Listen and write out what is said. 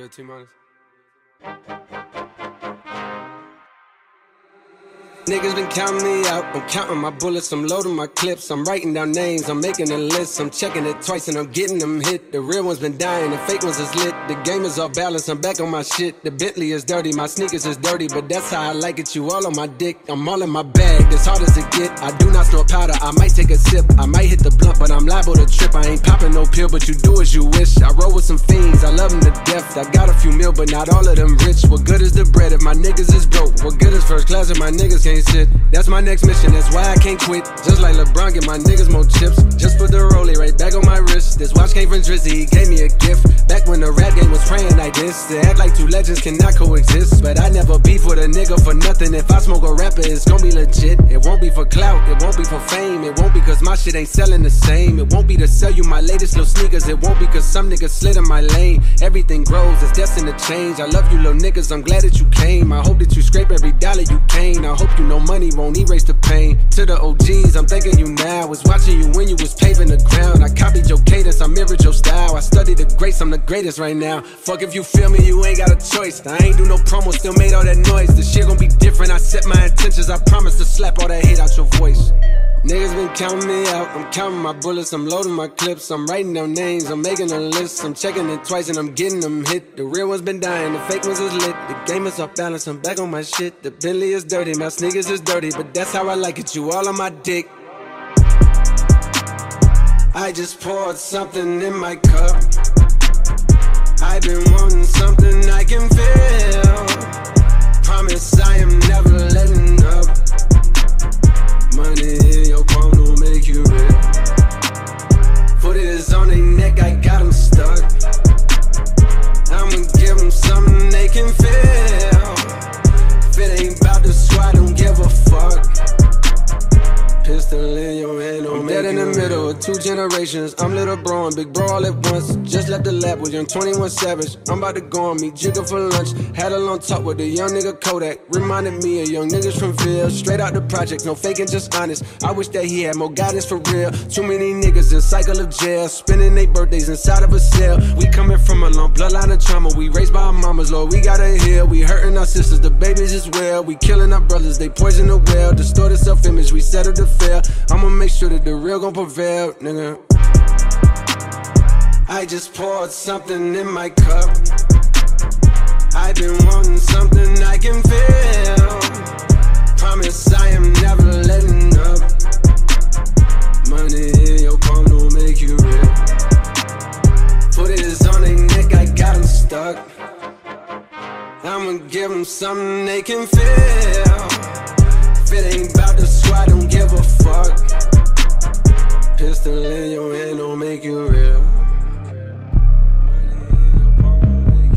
good, T-minus. Niggas been counting me out, I'm counting my bullets, I'm loading my clips, I'm writing down names, I'm making a list, I'm checking it twice and I'm getting them hit. The real ones been dying, the fake ones is lit, the game is off balance, I'm back on my shit. The Bentley is dirty, my sneakers is dirty, but that's how I like it, you all on my dick. I'm all in my bag, as hard as it get, I do not snort powder, I might take a sip, I might hit the blunt, but I'm liable to trip. I ain't popping no pill, but you do as you wish. I roll with some fiends, I love them to death, I got a few mil, but not all of them rich. What good is the bread if my niggas is broke? What good is first class if my niggas can't sit? That's my next mission, that's why I can't quit. Just like LeBron, get my niggas more chips. Just put the rollie right back on my wrist. This watch came from Drizzy, he gave me a gift. Back when the rap game was praying like this. To act like two legends cannot coexist. But I never beef with a nigga for nothing. If I smoke a rapper, it's gon' be legit. It won't be for clout, it won't be for fame. It won't be cause my shit ain't selling the same. It won't be to sell you my latest little sneakers. It won't be cause some niggas slid in my lane. Everything grows, it's destined to change. I love you little niggas, I'm glad that you came. I hope that you scrape every dollar you gain. I hope you know money won't erase the pain. To the OGs, I'm thanking you now. Was watching you when you was paving the ground. I copied your cadence, I mirrored your style. I studied the greats, I'm the greatest right now. Fuck if you feel me, you ain't got a choice. I ain't do no promo, still made all that noise. The shit gon' be different, I set my intentions. I promise to slap all that hate out your voice. Niggas been counting me out, I'm counting my bullets, I'm loading my clips, I'm writing down names, I'm making a list, I'm checking it twice and I'm getting them hit. The real ones been dying, the fake ones is lit, the game is off balance, I'm back on my shit. The Bentley is dirty, my sneakers is dirty, but that's how I like it, you all on my dick. I just poured something in my cup, I've been wanting something I can feel. Promise I am never letting up. Money in your palm don't make you real. Foot is on their neck, I got them stuck. I'ma give them something they can feel. If it ain't about the squad, don't give a fuck. Pistol in your hand, I'm dead in the middle of two generations. I'm little bro and big bro all at once. Just left the lab with young 21 Savage. I'm about to go on meet Jigga for lunch. Had a long talk with a young nigga Kodak. Reminded me of young niggas from Ville. Straight out the project, no faking, just honest. I wish that he had more guidance for real. Too many niggas in cycle of jail, spending their birthdays inside of a cell. We coming from a long bloodline of trauma. We raised by our mamas, Lord, we gotta heal. We hurting our sisters, the babies as well. We killing our brothers, they poison the well. Distorted self-image, we settle to fail. I'ma make sure that the real gon' prevail, nigga. I just poured something in my cup, I've been wanting something I can feel. Promise I am never letting up. Money in your palm don't make you real. Foot is on their neck, I got them stuck. I'ma give them something they can feel. If it ain't about the squad, don't give a fuck. Pistol in your hand don't make you real.